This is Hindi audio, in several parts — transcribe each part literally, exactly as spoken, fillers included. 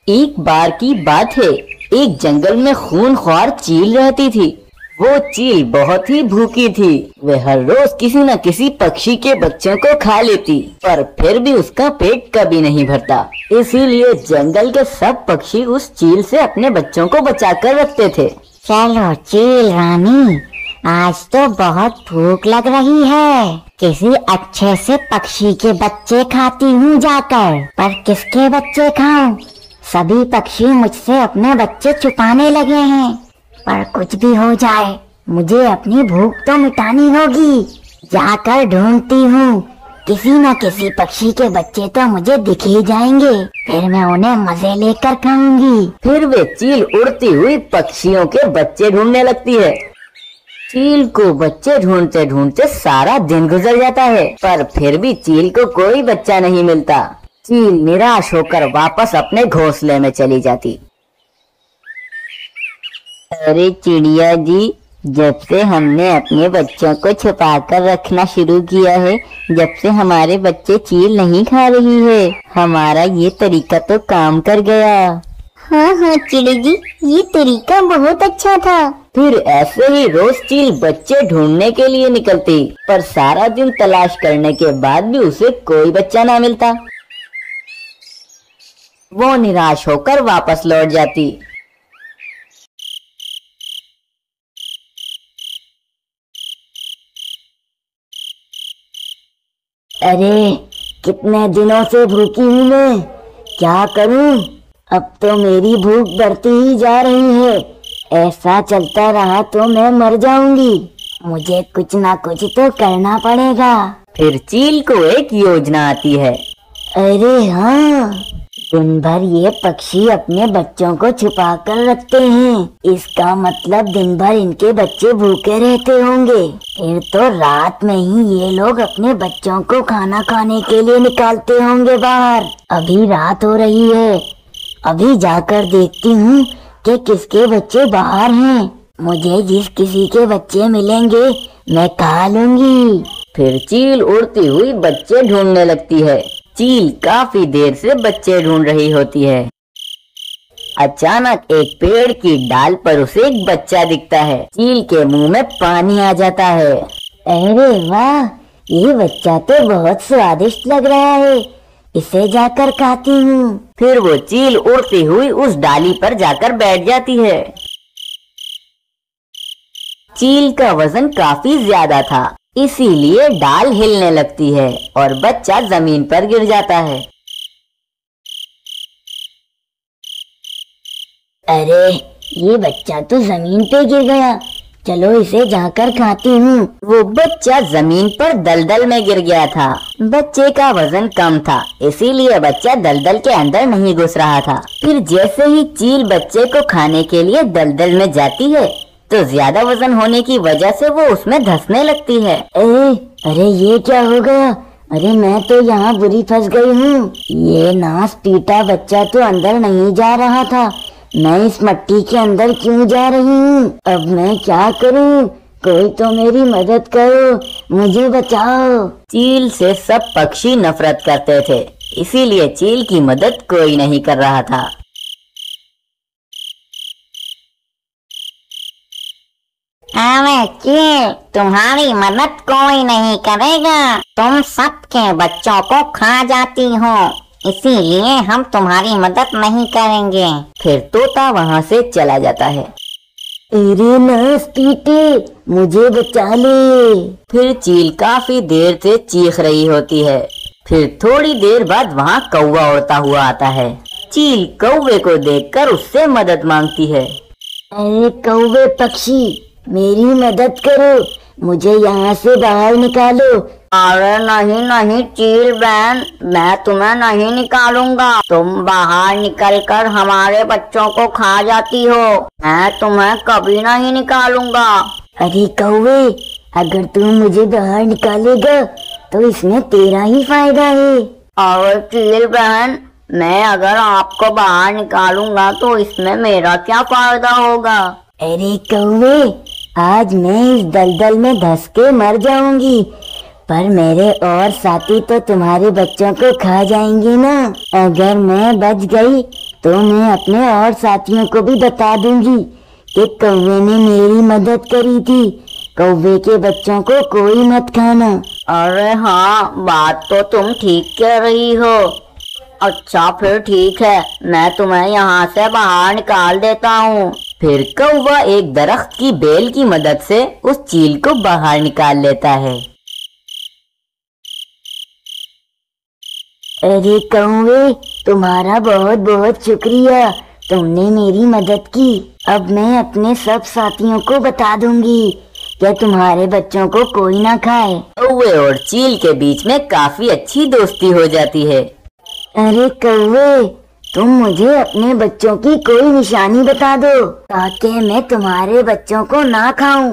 एक बार की बात है, एक जंगल में खूनख्वार चील रहती थी। वो चील बहुत ही भूखी थी। वह हर रोज किसी न किसी पक्षी के बच्चों को खा लेती, पर फिर भी उसका पेट कभी नहीं भरता। इसीलिए जंगल के सब पक्षी उस चील से अपने बच्चों को बचा कर रखते थे। चलो चील रानी, आज तो बहुत भूख लग रही है। किसी अच्छे से पक्षी के बच्चे खाती हूँ जाकर। पर किसके बच्चे खाऊं? सभी पक्षी मुझसे अपने बच्चे छुपाने लगे हैं। पर कुछ भी हो जाए, मुझे अपनी भूख तो मिटानी होगी। जाकर ढूंढती हूँ, किसी न किसी पक्षी के बच्चे तो मुझे दिख ही जाएंगे। फिर मैं उन्हें मजे लेकर खाऊंगी। फिर वे चील उड़ती हुई पक्षियों के बच्चे ढूंढने लगती है। चील को बच्चे ढूंढते ढूंढते सारा दिन गुजर जाता है, पर फिर भी चील को कोई बच्चा नहीं मिलता। चील निराश होकर वापस अपने घोंसले में चली जाती। अरे चिड़िया जी, जब से हमने अपने बच्चों को छुपा कर रखना शुरू किया है, जब से हमारे बच्चे चील नहीं खा रही है। हमारा ये तरीका तो काम कर गया। हाँ हाँ चिड़ी जी, ये तरीका बहुत अच्छा था। फिर ऐसे ही रोज चील बच्चे ढूंढने के लिए निकलती, पर सारा दिन तलाश करने के बाद भी उसे कोई बच्चा ना मिलता। वो निराश होकर वापस लौट जाती। अरे कितने दिनों से भूखी हूँ मैं, क्या करूँ? अब तो मेरी भूख बढ़ती ही जा रही है। ऐसा चलता रहा तो मैं मर जाऊंगी। मुझे कुछ ना कुछ तो करना पड़ेगा। फिर चील को एक योजना आती है। अरे हाँ, दिन भर ये पक्षी अपने बच्चों को छुपा कर रखते हैं। इसका मतलब दिन भर इनके बच्चे भूखे रहते होंगे। फिर तो रात में ही ये लोग अपने बच्चों को खाना खाने के लिए निकालते होंगे बाहर। अभी रात हो रही है, अभी जाकर देखती हूँ कि किसके बच्चे बाहर हैं। मुझे जिस किसी के बच्चे मिलेंगे मैं खा लूंगी। फिर चील उड़ती हुई बच्चे ढूंढने लगती है। चील काफी देर से बच्चे ढूंढ रही होती है। अचानक एक पेड़ की डाल पर उसे एक बच्चा दिखता है। चील के मुंह में पानी आ जाता है। अरे वाह, ये बच्चा तो बहुत स्वादिष्ट लग रहा है, इसे जाकर खाती हूँ। फिर वो चील उड़ती हुई उस डाली पर जाकर बैठ जाती है। चील का वजन काफी ज्यादा था, इसीलिए डाल हिलने लगती है और बच्चा जमीन पर गिर जाता है। अरे ये बच्चा तो जमीन पे गिर गया, चलो इसे जाकर खाती हूँ। वो बच्चा जमीन पर दलदल में गिर गया था। बच्चे का वजन कम था, इसीलिए बच्चा दलदल के अंदर नहीं घुस रहा था। फिर जैसे ही चील बच्चे को खाने के लिए दलदल में जाती है, तो ज्यादा वजन होने की वजह से वो उसमें धंसने लगती है। अरे अरे ये क्या हो गया? अरे मैं तो यहाँ बुरी फंस गई हूँ। ये नास पीटा बच्चा तो अंदर नहीं जा रहा था, मैं इस मट्टी के अंदर क्यों जा रही हूँ? अब मैं क्या करूँ? कोई तो मेरी मदद करो, मुझे बचाओ। चील से सब पक्षी नफरत करते थे, इसीलिए चील की मदद कोई नहीं कर रहा था। अरे चील, तुम्हारी मदद कोई नहीं करेगा। तुम सबके बच्चों को खा जाती हो, इसीलिए हम तुम्हारी मदद नहीं करेंगे। फिर तोता वहाँ से चला जाता है। अरे नास पीटे, मुझे बचा ले। फिर चील काफी देर से चीख रही होती है। फिर थोड़ी देर बाद वहाँ कौवा उड़ता हुआ आता है। चील कौवे को देखकर उससे मदद मांगती है। अरे कौवे पक्षी, मेरी मदद करो, मुझे यहाँ से बाहर निकालो। अरे नहीं नहीं चील बहन, मैं तुम्हें नहीं निकालूंगा। तुम बाहर निकलकर हमारे बच्चों को खा जाती हो, मैं तुम्हें कभी नहीं निकालूंगा। अरे कौवे, अगर तुम मुझे बाहर निकालेगा तो इसमें तेरा ही फायदा है। और चील बहन, मैं अगर आपको बाहर निकालूंगा तो इसमें मेरा क्या फायदा होगा? अरे कौवे, आज मैं इस दलदल में धंस के मर जाऊंगी, पर मेरे और साथी तो तुम्हारे बच्चों को खा जाएंगे ना। अगर मैं बच गई तो मैं अपने और साथियों को भी बता दूंगी कि कौवे ने मेरी मदद करी थी। कौवे के बच्चों को कोई मत खाना। अरे हाँ, बात तो तुम ठीक कह रही हो। अच्छा फिर ठीक है, मैं तुम्हें यहाँ से बाहर निकाल देता हूँ। फिर कौवा एक दरख्त की बेल की मदद से उस चील को बाहर निकाल लेता है। अरे कौवे, तुम्हारा बहुत बहुत शुक्रिया, तुमने मेरी मदद की। अब मैं अपने सब साथियों को बता दूंगी कि तुम्हारे बच्चों को कोई ना खाए। कौवे और चील के बीच में काफी अच्छी दोस्ती हो जाती है। अरे कौवे, तुम मुझे अपने बच्चों की कोई निशानी बता दो ताकि मैं तुम्हारे बच्चों को ना खाऊं।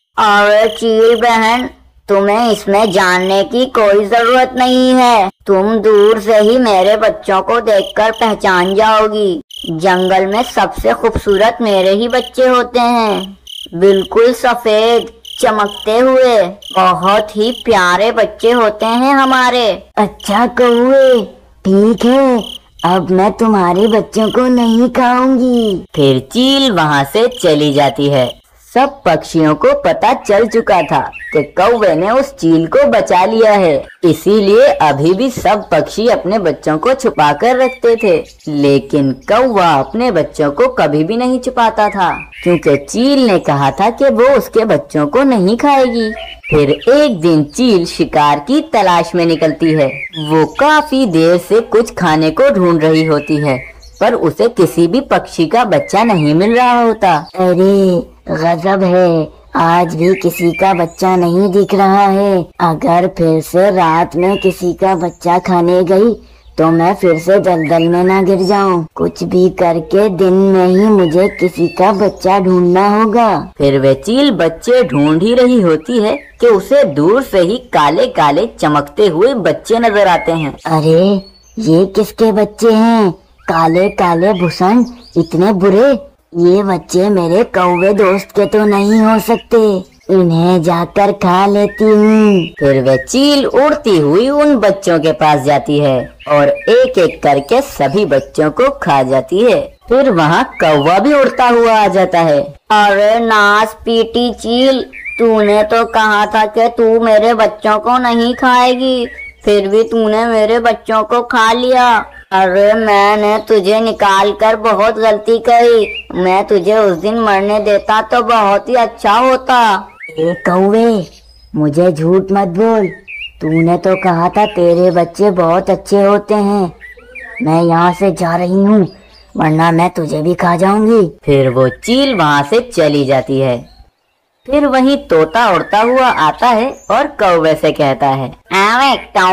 अरे चील बहन, तुम्हें इसमें जानने की कोई जरूरत नहीं है। तुम दूर से ही मेरे बच्चों को देखकर पहचान जाओगी। जंगल में सबसे खूबसूरत मेरे ही बच्चे होते हैं, बिल्कुल सफेद चमकते हुए। बहुत ही प्यारे बच्चे होते हैं हमारे। अच्छा कौवे, ठीक है, अब मैं तुम्हारे बच्चों को नहीं खाऊंगी। फिर चील वहाँ से चली जाती है। सब पक्षियों को पता चल चुका था कि कौवे ने उस चील को बचा लिया है, इसीलिए अभी भी सब पक्षी अपने बच्चों को छुपा कर रखते थे। लेकिन कौवा अपने बच्चों को कभी भी नहीं छुपाता था, क्योंकि चील ने कहा था कि वो उसके बच्चों को नहीं खाएगी। फिर एक दिन चील शिकार की तलाश में निकलती है। वो काफी देर से कुछ खाने को ढूंढ रही होती है, पर उसे किसी भी पक्षी का बच्चा नहीं मिल रहा होता। अरे गजब है, आज भी किसी का बच्चा नहीं दिख रहा है। अगर फिर से रात में किसी का बच्चा खाने गई तो मैं फिर से दलदल में ना गिर जाऊं। कुछ भी करके दिन में ही मुझे किसी का बच्चा ढूंढना होगा। फिर वे चील बच्चे ढूंढ ही रही होती है कि उसे दूर से ही काले काले चमकते हुए बच्चे नजर आते हैं। अरे ये किसके बच्चे हैं? काले काले भूषण, इतने बुरे। ये बच्चे मेरे कौवे दोस्त के तो नहीं हो सकते, इन्हें जाकर खा लेती हूँ। फिर वह चील उड़ती हुई उन बच्चों के पास जाती है और एक एक करके सभी बच्चों को खा जाती है। फिर वहाँ कौवा भी उड़ता हुआ आ जाता है। अरे नास पीटी चील, तूने तो कहा था कि तू मेरे बच्चों को नहीं खाएगी, फिर भी तूने मेरे बच्चों को खा लिया। अरे मैंने तुझे निकाल कर बहुत गलती करी, मैं तुझे उस दिन मरने देता तो बहुत ही अच्छा होता। ए कौवे, मुझे झूठ मत बोल, तूने तो कहा था तेरे बच्चे बहुत अच्छे होते हैं। मैं यहाँ से जा रही हूँ, वरना मैं तुझे भी खा जाऊंगी। फिर वो चील वहाँ से चली जाती है। फिर वहीं तोता उड़ता हुआ आता है और कौवे से कहता है, अरे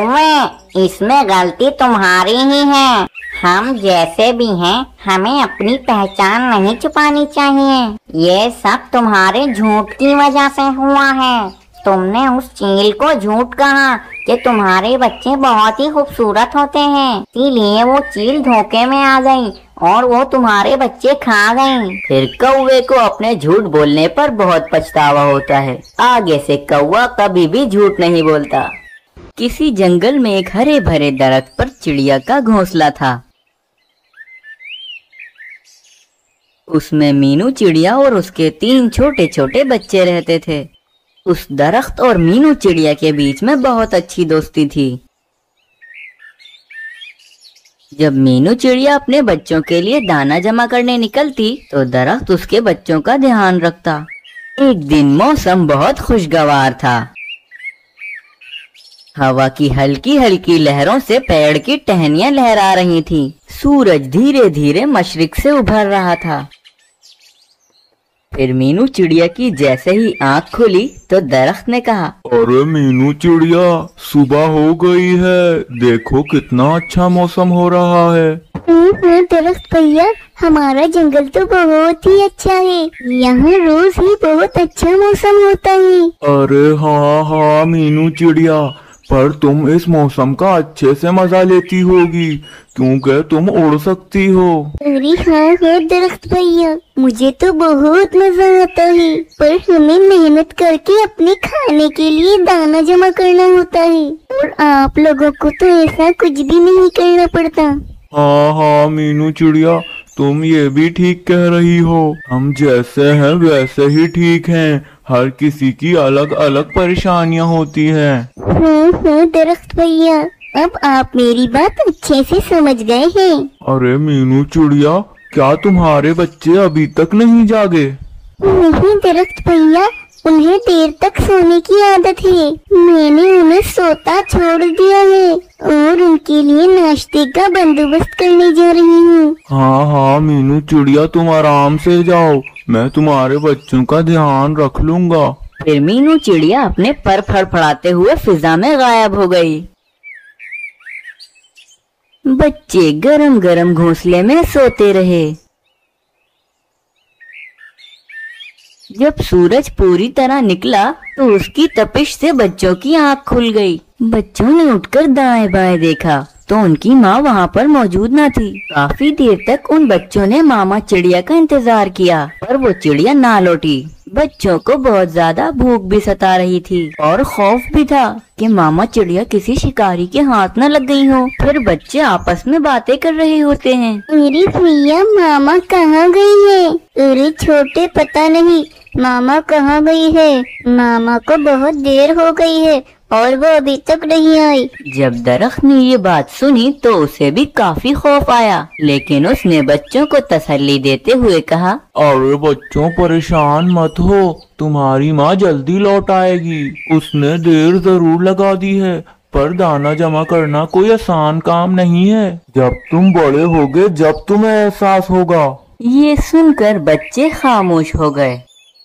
कौवे, इसमें गलती तुम्हारी ही है। हम जैसे भी हैं, हमें अपनी पहचान नहीं छुपानी चाहिए। ये सब तुम्हारे झूठ की वजह से हुआ है। तुमने उस चील को झूठ कहा कि तुम्हारे बच्चे बहुत ही खूबसूरत होते हैं, इसीलिए वो चील धोखे में आ गई और वो तुम्हारे बच्चे खा गई। फिर कौवे को अपने झूठ बोलने पर बहुत पछतावा होता है। आगे से कौवा कभी भी झूठ नहीं बोलता। किसी जंगल में एक हरे भरे दरख्त पर चिड़िया का घोंसला था। उसमें मीनू चिड़िया और उसके तीन छोटे छोटे बच्चे रहते थे। उस दरख्त और मीनू चिड़िया के बीच में बहुत अच्छी दोस्ती थी। जब मीनू चिड़िया अपने बच्चों के लिए दाना जमा करने निकलती तो दरख्त उसके बच्चों का ध्यान रखता। एक दिन मौसम बहुत खुशगवार था। हवा की हल्की हल्की लहरों से पेड़ की टहनियां लहरा रही थीं। सूरज धीरे धीरे मशरिक से उभर रहा था। फिर मीनू चिड़िया की जैसे ही आँख खुली तो दरख्त ने कहा, अरे मीनू चिड़िया, सुबह हो गई है, देखो कितना अच्छा मौसम हो रहा है। दरख्त भैया, हमारा जंगल तो बहुत ही अच्छा है, यहाँ रोज ही बहुत अच्छा मौसम होता है। अरे हाँ हाँ मीनू चिड़िया, पर तुम इस मौसम का अच्छे से मजा लेती होगी क्योंकि तुम उड़ सकती हो। अरे हाँ हाँ दरख्त भैया, मुझे तो बहुत मजा आता है, पर हमें मेहनत करके अपने खाने के लिए दाना जमा करना होता है और आप लोगों को तो ऐसा कुछ भी नहीं करना पड़ता। हाँ हाँ मीनू चिड़िया, तुम ये भी ठीक कह रही हो। हम जैसे हैं वैसे ही ठीक हैं। हर किसी की अलग अलग परेशानियां होती हैं। हाँ हाँ दरख्त भैया, अब आप मेरी बात अच्छे से समझ गए हैं। अरे मीनू चिड़िया, क्या तुम्हारे बच्चे अभी तक नहीं जागे? नहीं दरख्त भैया, उन्हें देर तक सोने की आदत है। मैंने उन्हें सोता छोड़ दिया है और उनके लिए नाश्ते का बंदोबस्त करने जा रही हूँ। हाँ हाँ मीनू चिड़िया, तुम आराम से जाओ, मैं तुम्हारे बच्चों का ध्यान रख लूंगा। फिर मीनू चिड़िया अपने पर फड़फड़ाते हुए फिजा में गायब हो गई। बच्चे गरम गरम घोंसले में सोते रहे। जब सूरज पूरी तरह निकला तो उसकी तपिश से बच्चों की आंख खुल गई। बच्चों ने उठकर दाएं बाएं देखा तो उनकी माँ वहाँ पर मौजूद न थी। काफी देर तक उन बच्चों ने मामा चिड़िया का इंतजार किया, पर वो चिड़िया ना लौटी। बच्चों को बहुत ज्यादा भूख भी सता रही थी और खौफ भी था कि मामा चिड़िया किसी शिकारी के हाथ न लग गई हो। फिर बच्चे आपस में बातें कर रहे होते हैं। मेरी भैया मामा कहाँ गई है? अरे छोटे, पता नहीं मामा कहाँ गई है। मामा को बहुत देर हो गई है और वो अभी तक नहीं आई। जब दरख्त ने ये बात सुनी तो उसे भी काफी खौफ आया, लेकिन उसने बच्चों को तसल्ली देते हुए कहा, अरे बच्चों, परेशान मत हो, तुम्हारी माँ जल्दी लौट आएगी। उसने देर जरूर लगा दी है, पर दाना जमा करना कोई आसान काम नहीं है। जब तुम बड़े होगे जब तुम्हें एहसास होगा। ये सुनकर बच्चे खामोश हो गए।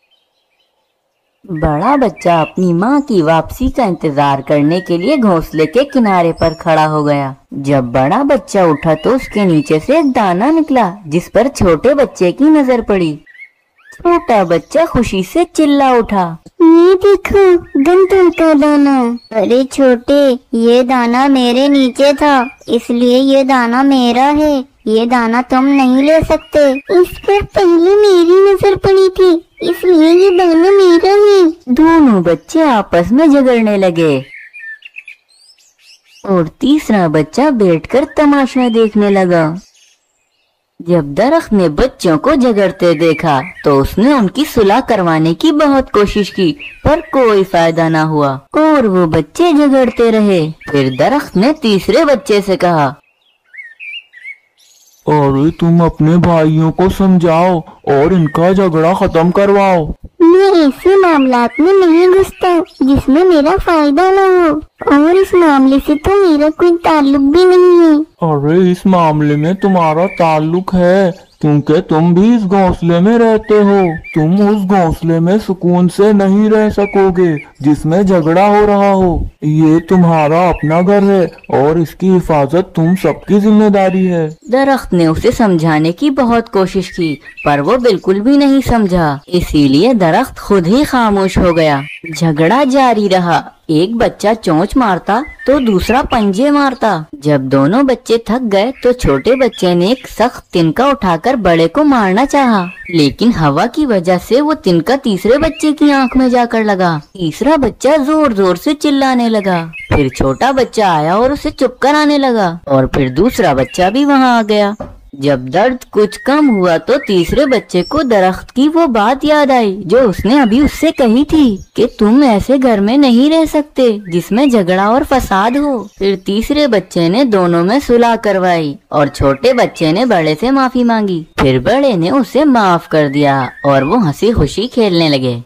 बड़ा बच्चा अपनी माँ की वापसी का इंतजार करने के लिए घोंसले के किनारे पर खड़ा हो गया। जब बड़ा बच्चा उठा तो उसके नीचे से एक दाना निकला, जिस पर छोटे बच्चे की नजर पड़ी। छोटा बच्चा खुशी से चिल्ला उठा, ये देखो गंदम का दाना। अरे छोटे, ये दाना मेरे नीचे था, इसलिए ये दाना मेरा है। ये दाना तुम नहीं ले सकते। इस पर पहले मेरी नजर पड़ी थी, इसलिए ये दाना मेरा है। दोनों बच्चे आपस में झगड़ने लगे और तीसरा बच्चा बैठकर तमाशा देखने लगा। जब दरख्त ने बच्चों को झगड़ते देखा तो उसने उनकी सुलह करवाने की बहुत कोशिश की, पर कोई फायदा ना हुआ और वो बच्चे झगड़ते रहे। फिर दरख्त ने तीसरे बच्चे से कहा, अरे तुम अपने भाइयों को समझाओ और इनका झगड़ा खत्म करवाओ। मैं ऐसे मामलात में नहीं घुसता जिसमें मेरा फायदा न हो, और इस मामले से तो मेरा कोई ताल्लुक भी नहीं है। अरे इस मामले में तुम्हारा ताल्लुक है, क्योंकि तुम भी इस घोंसले में रहते हो। तुम उस घोंसले में सुकून से नहीं रह सकोगे जिसमें झगड़ा हो रहा हो। ये तुम्हारा अपना घर है और इसकी हिफाजत तुम सबकी जिम्मेदारी है। दरख्त ने उसे समझाने की बहुत कोशिश की, पर वो बिल्कुल भी नहीं समझा। इसीलिए दरख्त खुद ही खामोश हो गया। झगड़ा जारी रहा। एक बच्चा चोंच मारता तो दूसरा पंजे मारता। जब दोनों बच्चे थक गए तो छोटे बच्चे ने एक सख्त तिनका उठाकर बड़े को मारना चाहा, लेकिन हवा की वजह से वो तिनका तीसरे बच्चे की आंख में जाकर लगा। तीसरा बच्चा जोर जोर से चिल्लाने लगा। फिर छोटा बच्चा आया और उसे चुप कराने लगा, और फिर दूसरा बच्चा भी वहाँ आ गया। जब दर्द कुछ कम हुआ तो तीसरे बच्चे को दरख्त की वो बात याद आई जो उसने अभी उससे कही थी कि तुम ऐसे घर में नहीं रह सकते जिसमें झगड़ा और फसाद हो। फिर तीसरे बच्चे ने दोनों में सुलह करवाई और छोटे बच्चे ने बड़े से माफी मांगी। फिर बड़े ने उसे माफ कर दिया और वो हंसी खुशी खेलने लगे।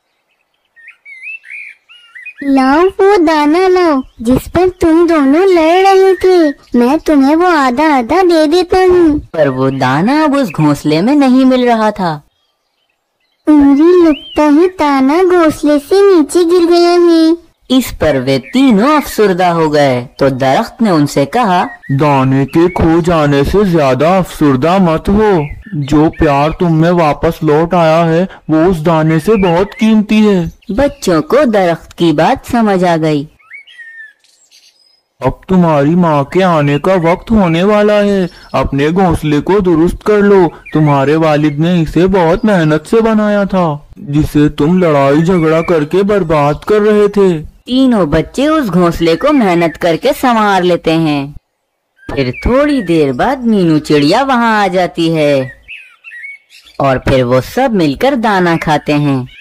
लाओ वो दाना लाओ जिस पर तुम दोनों लड़ रहे थे। मैं तुम्हें वो आधा आधा दे देता हूँ। पर वो दाना अब उस घोंसले में नहीं मिल रहा था। मुझे लगता है दाना घोंसले से नीचे गिर गया है। इस पर वे तीनों अफसुर्दा हो गए तो दरख्त ने उनसे कहा, दाने के खो जाने से ज्यादा अफसुर्दा मत हो। जो प्यार तुम में वापस लौट आया है वो उस दाने से बहुत कीमती है। बच्चों को दरख्त की बात समझ आ गई। अब तुम्हारी माँ के आने का वक्त होने वाला है। अपने घोंसले को दुरुस्त कर लो। तुम्हारे वालिद ने इसे बहुत मेहनत से बनाया था, जिसे तुम लड़ाई झगड़ा करके बर्बाद कर रहे थे। तीनों बच्चे उस घोंसले को मेहनत करके संवार लेते हैं। फिर थोड़ी देर बाद मीनू चिड़िया वहाँ आ जाती है और फिर वो सब मिलकर दाना खाते हैं।